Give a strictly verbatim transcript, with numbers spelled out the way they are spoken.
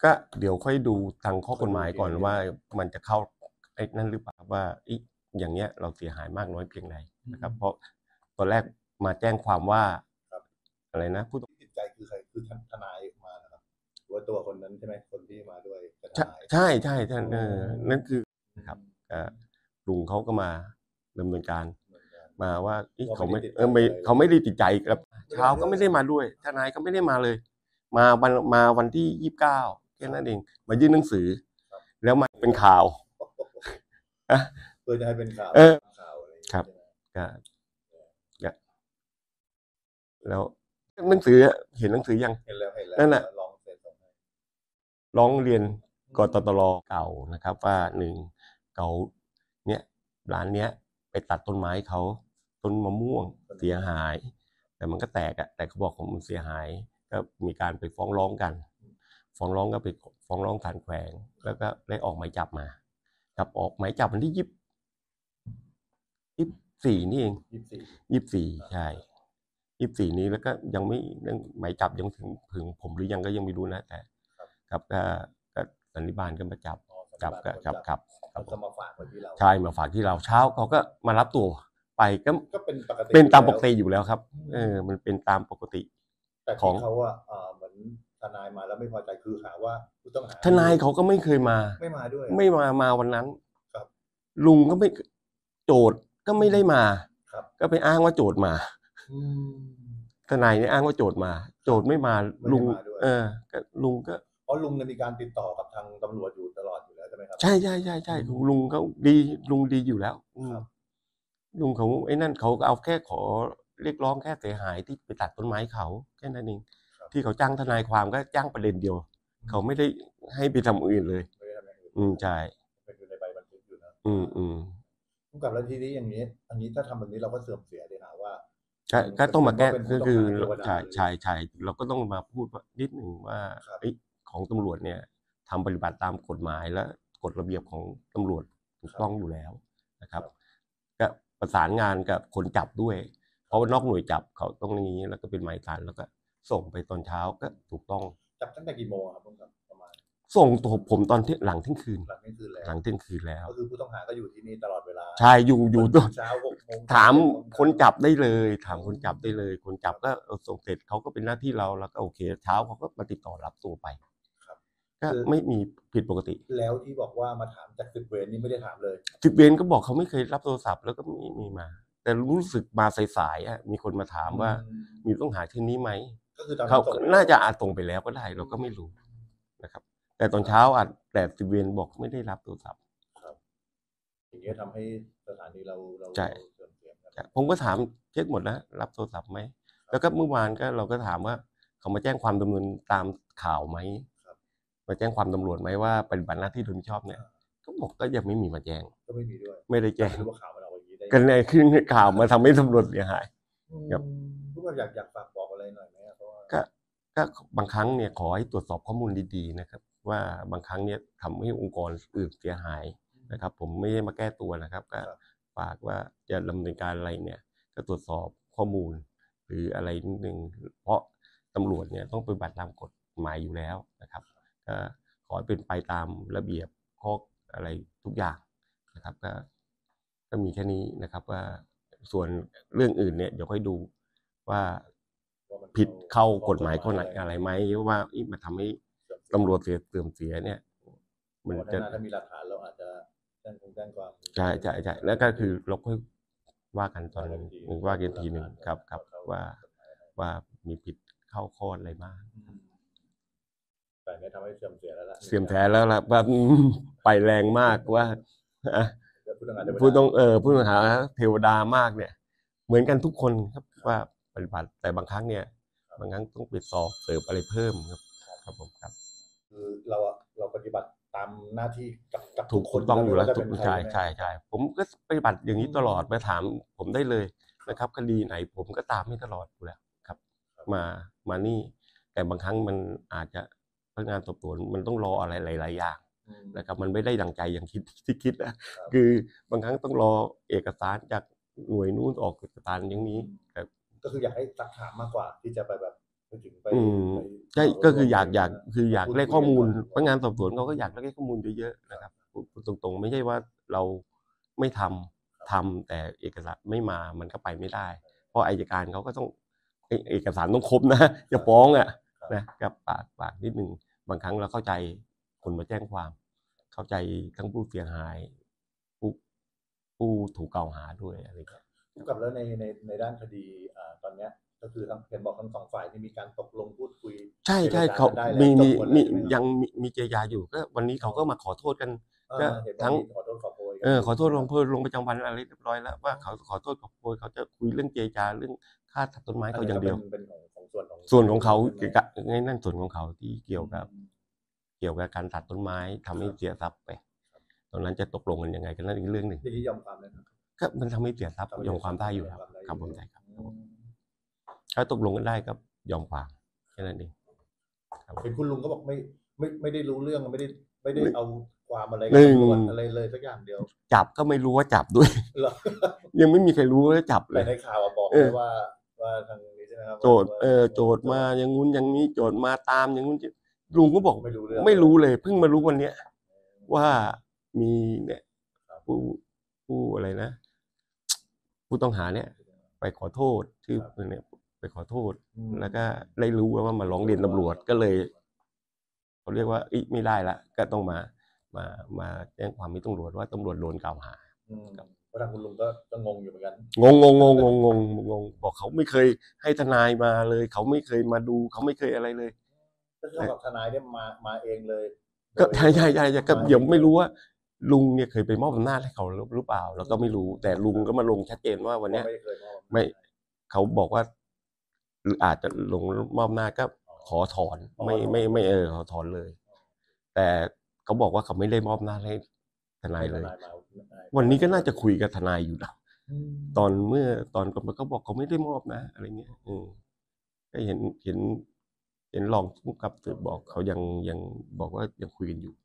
ก็เดี๋ยวค่อยดูทางข้อกฎหมายก่อนว่ามันจะเข้าไอ้นั่นหรือเปล่าว่าอีอย่างเงี้ยเราเสียหายมากน้อยเพียงใดนะครับเพราะตอนแรกมาแจ้งความว่าอะไรนะผู้ติดใจคือใครคือทนายมานะครับว่าตัวคนนั้นใช่ไหมคนที่มาด้วยใช่ใช่ใช่ท่านเออนั่นคือนะครับลุงเขาก็มาดำเนินการมาว่าเขาไม่เออไม่เขาไม่ได้ติดใจกับเช้าก็ไม่ได้มาด้วยทนายก็ไม่ได้มาเลยมาวันมาวันที่ยี่สิบเก้าแค่นั้นเองมายื่นหนังสือแล้วมันเป็นข่าวเพื่อจะให้เป็นข่าวเออครับก็แล้วหนังสือเห็นหนังสือยังเห็นแล้วเห็นแล้วนั่นแหละร้องเสร็จส่งให้ร้องเรียนกตตรเก่านะครับว่าหนึ่งเขาเนี่ยร้านเนี้ยไปตัดต้นไม้เขาต้นมะม่วงเสียหายแต่มันก็แตกอะแต่เขาบอกของมันเสียหายก็มีการไปฟ้องร้องกันฟ้องร้องก็ไปฟ้องร้องศาลแขวงแล้วก็ได้ออกหมายจับมาจับออกหมายจับวันที่ยี่สิบยี่สิบสี่นี่เองยี่สิบสี่ใช่ยี่สิบสี่นี้แล้วก็ยังไม่หมายจับยังถึงถึงผมหรือยังก็ยังไม่รู้นะแต่กับก็ก็สันนิบาลก็มาจับจับกับกับกับก็มาฝากไว้ที่เราใช่มาฝากที่เราเช้าเขาก็มารับตัวไปก็ก็เป็นปกติเป็นตามปกติอยู่แล้วครับเออมันเป็นตามปกติของเขาอ่ะเหมือนทนายมาแล้วไม่พอใจคือหาว่าผู้ต้องหาทนายเขาก็ไม่เคยมาไม่มาด้วยไม่มามาวันนั้นลุงก็ไม่โจทย์ก็ไม่ได้มาก็ไปอ้างว่าโจทย์มาทนายเนี่ยอ้างว่าโจทย์มาโจทย์ไม่มาลุงเออก็ลุงก็เพราะลุงมีการติดต่อกับทางตำรวจอยู่ตลอดอยู่แล้วใช่ไหมครับใช่ใช่ใช่ใช่ลุงเขาดีลุงดีอยู่แล้วลุงเขาไอ้นั่นเขาเอาแค่ขอเรียกร้องแค่เสียหายที่ไปตัดต้นไม้เขาแค่นั้นเองที่เขาจ้างทนายความก็จ้างประเด็นเดียวเขาไม่ได้ให้ไปทำอื่นเลยอืมใช่เป็นอยู่ในใบบันทึกอยู่นะอืมอืมกับแล้วทีนี้อย่างนี้อันนี้ถ้าทำแบบนี้เราก็เสื่อมเสียเลยนะว่าก็ต้องมาแก้ก็คือชายชายชายเราก็ต้องมาพูดนิดหนึ่งว่าของตำรวจเนี่ยทำปฏิบัติตามกฎหมายและกฎระเบียบของตำรวจถูกต้องอยู่แล้วนะครับก็ประสานงานกับคนจับด้วยเพราะว่านอกหน่วยจับเขาต้องอย่างนี้แล้วก็เป็นหมายสารแล้วก็ส่งไปตอนเช้าก็ถูกต้องจับตั้งแต่กี่โมงครับประมาณส่งตัวผมตอนที่หลังเที่ยงคืนหลังเที่ยงคืนแล้วหลังเที่ยงคืนแล้วก็คือผู้ต้องหาก็อยู่ที่นี่ตลอดเวลาใช่อยู่อยู่ตัวเช้าหกโมงถามคนจับได้เลยถามคนจับได้เลยคนจับก็ส่งเสร็จเขาก็เป็นหน้าที่เราแล้วก็โอเคเช้าเขาก็มาติดต่อรับตัวไปก็ไม่มีผิดปกติแล้วที่บอกว่ามาถามจากสิบเวรนี่ไม่ได้ถามเลยสิบเวรก็บอกเขาไม่เคยรับโทรศัพท์แล้วก็มีมีมาแต่รู้สึกมาสายๆอ่ะมีคนมาถามว่ามีต้องหาที่นี้ไหมก็คือเขาน่าจะอาจตรงไปแล้วก็ได้เราก็ไม่รู้นะครับแต่ตอนเช้าอาจแต่สิบเวรบอกไม่ได้รับโทรศัพท์อย่างนี้ทำให้สถานีเราเราใช่ผมก็ถามเช็คหมดแล้วรับโทรศัพท์ไหมแล้วก็เมื่อวานก็เราก็ถามว่าเขามาแจ้งความดำเนินตามข่าวไหมมาแจ้งความตำรวจไหมว่าปฏิบัติหน้าที่โดยมิชอบเนี่ยก็บอกก็ยังไม่มีมาแจ้งก็ไม่มีด้วยไม่ได้แจ้งว่าข่าวมันเอาอย่างนี้ได้กันในขึ้นข่าวมาทำให้ตำรวจเสียหายครับทุกคนอยากอยากฝากบอกอะไรหน่อยไหมเพราะว่าก็ก็บางครั้งเนี่ยขอให้ตรวจสอบข้อมูลดีๆนะครับว่าบางครั้งเนี่ยทำให้องค์กรอื่นเสียหายนะครับผมไม่ได้มาแก้ตัวนะครับก็ฝากว่าจะดำเนินการอะไรเนี่ยก็ตรวจสอบข้อมูลหรืออะไรนิดนึงเพราะตำรวจเนี่ยต้องปฏิบัติตามกฎหมายอยู่แล้วนะครับก็ขอให้เป็นไปตามระเบียบข้ออะไรทุกอย่างนะครับก็ก็มีแค่นี้นะครับว่าส่วนเรื่องอื่นเนี่ยเดี๋ยวค่อยดูว่าผิดเข้ากฎหมายข้อไหนอะไรไหมว่ามันทำให้ตำรวจเสียเสื่อมเสียเนี่ยมันจะถ้ามีหลักฐานเราอาจจะแจ้งคงแจ้งความใช่ใช่ใช่แล้วก็คือเราค่อยว่ากันตอนนึงว่ากันทีหนึ่งครับครับว่าว่ามีผิดเข้าข้ออะไรบ้างแต่เนี่ยทำให้เสื่อมเสียแล้วล่ะเสื่อมแท้แล้วล่ะว่าไปแรงมากว่าผู้ต้องเออผู้ต้องหาเทวดามากเนี่ยเหมือนกันทุกคนครับว่าปฏิบัติแต่บางครั้งเนี่ยบางครั้งต้องไปสอบเสริมอะไรเพิ่มครับครับผมครับคือเราเราปฏิบัติตามหน้าที่กับกับถูกคนต้องอยู่แล้วถูกใช่ใช่ใช่ผมก็ปฏิบัติอย่างนี้ตลอดมาถามผมได้เลยนะครับคดีไหนผมก็ตามให้ตลอดอยู่แล้วครับมามานี่แต่บางครั้งมันอาจจะพนักงานสอบสวนมันต้องรออะไรหลายๆอย่างนะครับมันไม่ได้ดังใจอย่างคิดที่คิดนะคือบางครั้งต้องรอเอกสารจากหน่วยนู้นออกเอกสารอย่างนี้ก็คืออยากให้ซักถามมากกว่าที่จะไปแบบไปถึงไปอืมไปใช่เหมารก็ถคือรวมอยากไปอยากนะคืออยากพูดได้คุยข้อกันมูลก่อนพนักงานสอบสวนเขาก็อยากได้ข้อมูลเยอะ ๆ นะครับ พูด พูดตรง ๆ ไม่ใช่ว่าเราไม่ทำ ทำแต่เอกสารไม่มามันก็ไปไม่ได้ เพราะอัยการเขาก็ต้อง เอ เอกสารต้องครบ นะ จะฟ้องอะครับนะ ก็ฝาก ฝากนิดหนึ่ง บางครั้งเราเข้าใจคนมาแจ้งความ เข้าใจทั้งผู้เสียหาย ผู้ ผู้ถูกกล่าวหาด้วย อะไรอย่างเงี้ยผู้กำกับ แล้วใน ใน ในด้านคดี อ่า ตอนเนี้ย ก็คือทั้ง เห็นบอกทั้ง สอง ฝ่ายที่มีการตกลงพูดคุยใชเจร่ๆจาเขากันได้แล้มีว จมีบหมดแล้มีวใช่ไหมครับ? ยังมี มีเจรจาอยู่ ก็วันนี้เขาก็มาขอโทษกันเออก็เห็นว่าทั้งมีขอโทษขอโพยกันเอออยู่ขอโทษใช่ไหมลงโทษ ลงประจำวันอะไรเรียบร้อยแล้ว ว่าเขาขอโทษขอโพย เขาจะคุยเรื่องเจรจา เรื่องค่าตัดต้นไม้อันเขานี้อย่าก็งเปเด็ียนวเป็นของ ของส่วนของส่วนของเขาใช่ไหม? เกี่ยวกับ ไอ้นั่นส่วนของเขาที่เกี่ยวกับอืมเกี่ยวกับการตัดต้นไม้ทำให้เสียทรัพย์ไป ตอนนั้นจะตกลงกันยังไงก็นั่นอีกเรื่องหนึ่งอย่างงี้ยอมความได้ไหม? ก็มันทำให้เสียทรัพย์ทำให้ยอมความได้อยู่ยครับมได้ครับผมอยู่ใช่ครับอืมถ้าตกลงกันได้ก็ยอมความ แค่นั้นเอง ครับเห็นคุณลุงก็บอกไม่ ไม่ ไม่ได้รู้เรื่อง ไม่ได้ ไม่ได้ไม่เอาความอะไรหนึ่งตำรวจอะไรเลยสักอย่างเดียวจับก็ไม่รู้ว่าจับ ด้วยเหรอ? ยังไม่มีใครรู้ว่าจับแเตล่ยในข่าวอะบอกเอไว้อว่า ว่าทางนี้ใช่ไหมครับโจทย์ว่าเออว่าโจทย์มาว่าอย่างงู้นอย่างงี้ โจทย์มาตามอย่างงู้น จ ลุงก็บอกไม่รู้เรื่องไม่รู้เลยเลย เพิ่งมารู้วันเนี้ยว่ามีเนี่ยครับผู้ ผู้อะไรนะ ผู้ต้องหาเนี่ยไปขอโทษ ชื่อครับคนเนี้ย ไปขอโทษอืมแล้วก็ได้รู้ว่ามาร้องเรียนตำรวจ ก็เลย เขาเรียกว่า เฮ้ย ไม่ได้แล้ว ก็ต้องมา มา มาแจ้งความที่ตำรวจว่าตำรวจโดนกล่าวหาอืมครับเพราะทางคุณลุงก็ ก็งงอยู่เหมือนกันงง ๆ ๆ ๆ ๆ งง บอกเขาไม่เคยให้ทนายมาเลย เขาไม่เคยมาดู เขาไม่เคยอะไรเลยก็เท่ากับทนายเนี่ยมา มาเองเลยก็โดยใช่ ๆ ๆ ๆ ก็มาเดี๋ยวเองไม่รู้ว่า ลุงเนี่ยเคยไปมอบอำนาจให้เขาหรือ หรือเปล่า เราก็ไม่รู้ แต่ลุงก็มาลงชัดเจนว่าวันเนี้ยว่าไม่เคยมอบอำนาจไม่ เขาบอกว่า หรืออาจจะลงมอบอำนาจก็ขอถอนอ๋อไม่ ไม่ ไม่ เออ ขอถอนเลย แต่เขาบอกว่าเขาไม่ได้มอบอำนาจให้ทนายเลยให้ทนายมา ใช่วันนี้ก็น่าจะคุยกับทนายอยู่นะอืมตอนเมื่อ ตอน เขาบอกเขาไม่ได้มอบนะ อะไรเงี้ย อืม ก็เห็น เห็น เห็นรองผู้กำกับสืบบอกเขายัง ยังบอกว่ายังคุยกันอยู่